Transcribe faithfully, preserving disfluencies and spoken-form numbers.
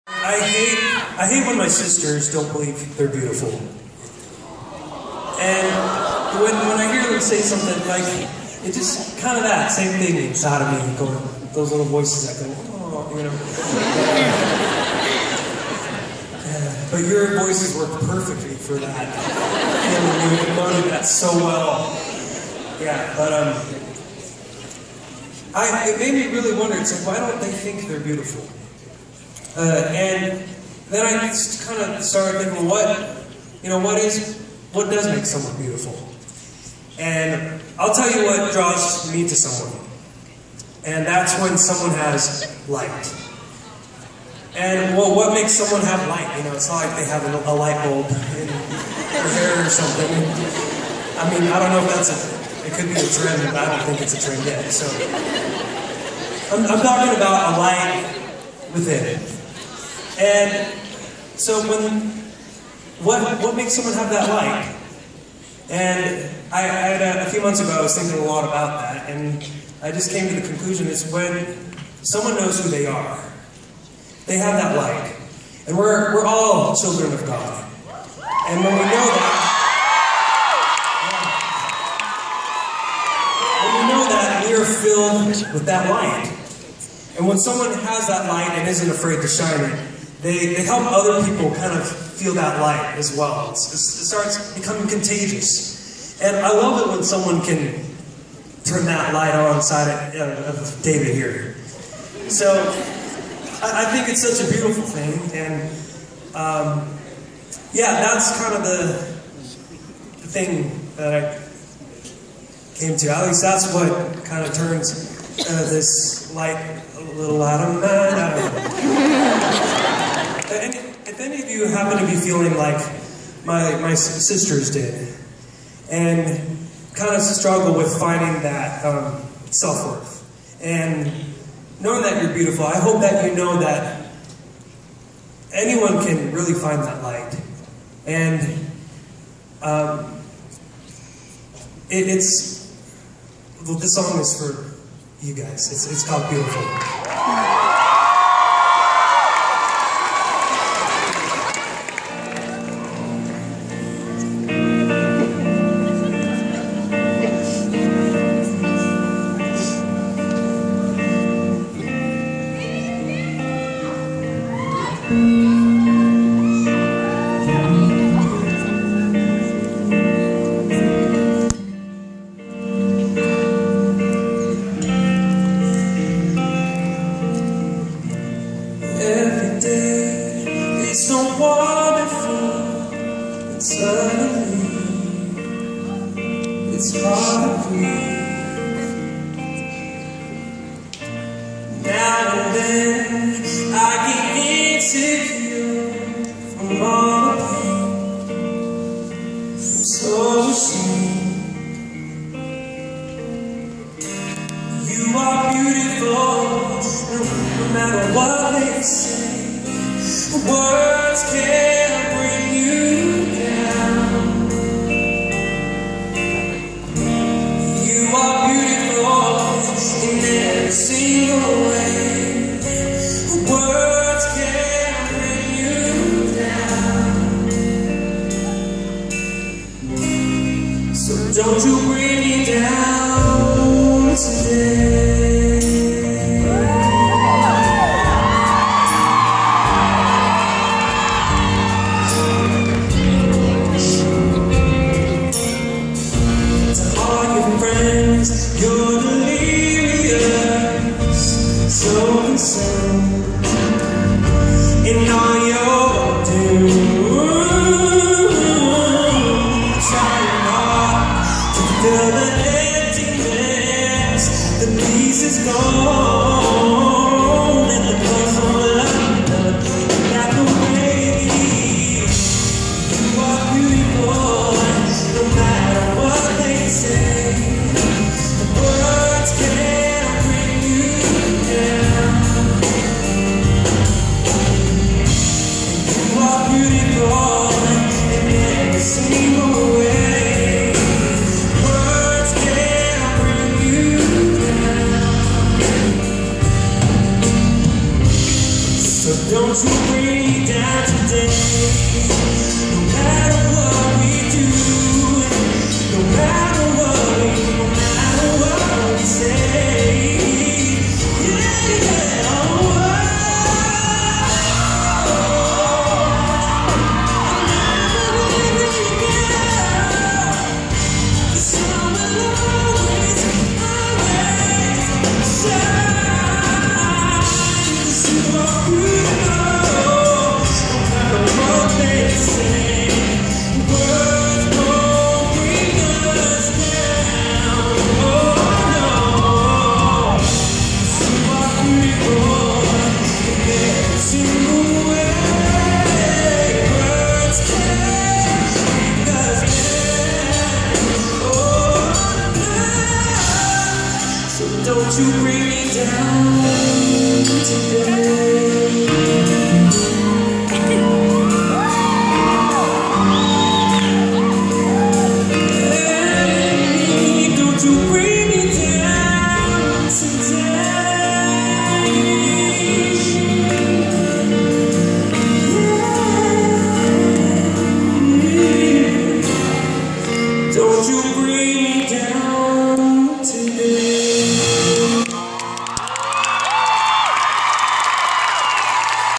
I hate, I hate when my sisters don't believe they're beautiful. And when, when I hear them say something, like, it just kind of that same thing inside of me, going, those little voices that go, oh, you know. uh, but your voices work perfectly for that. And you embodied that so well. Yeah, but um, I, it made me really wonder, it's like, why don't they think they're beautiful? Uh, and then I just kind of started thinking, well, what, you know, what is, what does make someone beautiful? And I'll tell you what draws me to someone. And that's when someone has light. And well, what makes someone have light? You know, it's not like they have a, a light bulb in their hair or something. I mean, I don't know if that's a, it could be a trend, but I don't think it's a trend yet. So, I'm, I'm talking about a light within. And so when, what, what makes someone have that light? And I, I had a, a few months ago, I was thinking a lot about that, and I just came to the conclusion it's when someone knows who they are. They have that light. And we're, we're all children of God. And when we know that, when we know that, we are filled with that light. And when someone has that light and isn't afraid to shine it, they, they help other people kind of feel that light as well. It's, it's, it starts becoming contagious. And I love it when someone can turn that light on inside of, of David here. So I, I think it's such a beautiful thing. And um, yeah, that's kind of the, the thing that I came to. At least that's what kind of turns uh, this light a little out of that. And if any of you happen to be feeling like my, my sisters did, and kind of struggle with finding that um, self-worth, and knowing that you're beautiful, I hope that you know that anyone can really find that light. And um, it, it's, well, this song is for you guys. It's, it's called Beautiful. Every day is so wonderful, and suddenly it's hard to breathe. Now and then I get insecure from all the pain. I'm so ashamed. You are beautiful, no matter what they say. Words can't bring you down. You are beautiful in every single way. Words can't bring bring me down today. No matter what we do, no matter what we, no matter what we say. Yeah, yeah, oh, oh. Don't you breathe.